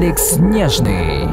Алекс Нежный.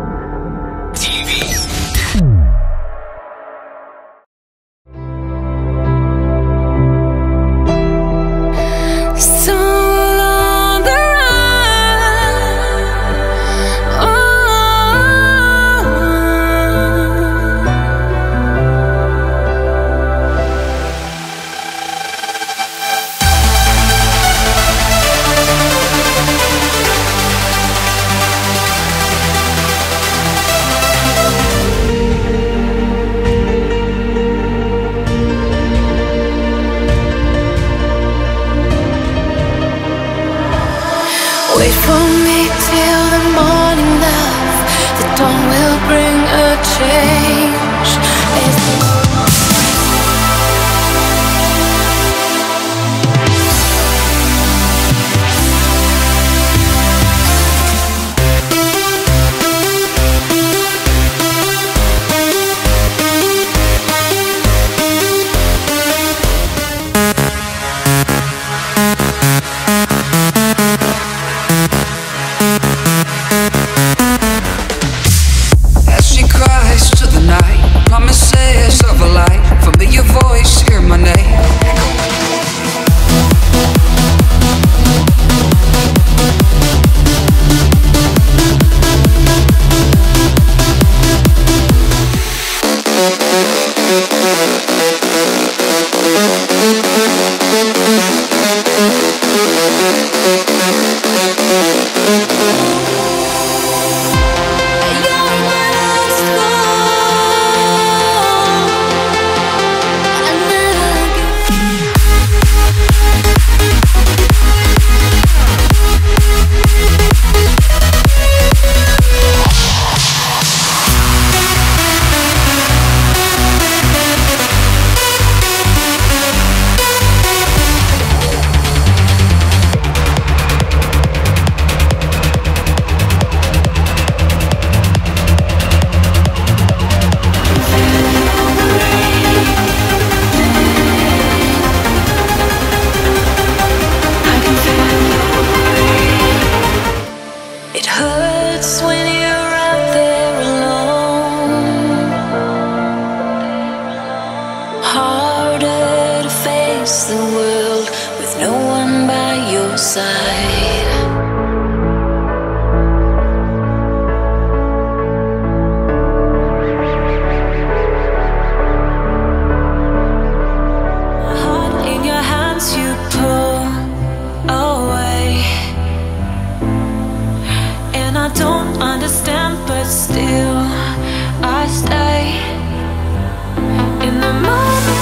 Wait for me till the morning, love. The dawn will bring a change. Promises of a light, familiar voice, hear my name. Harder to face the world with no one by your side. Heart in your hands you pull away, and I don't understand, but still I stay in the moment.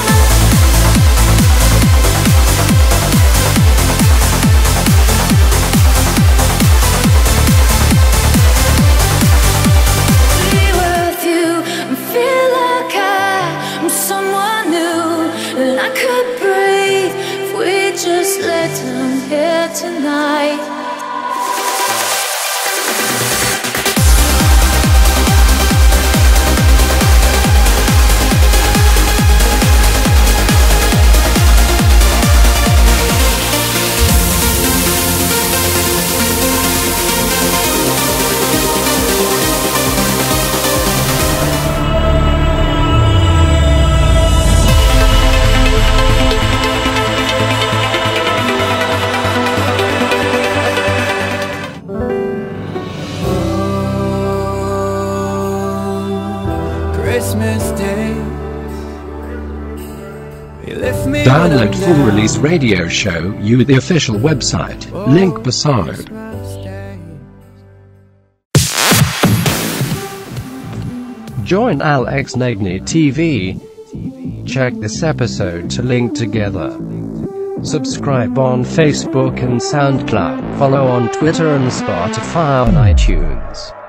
Someone new, and I could breathe if we just let them here tonight. Download full release radio show you the official website, link beside. Join Alex Nagny TV. Check this episode to link together. Subscribe on Facebook and SoundCloud. Follow on Twitter and Spotify on iTunes.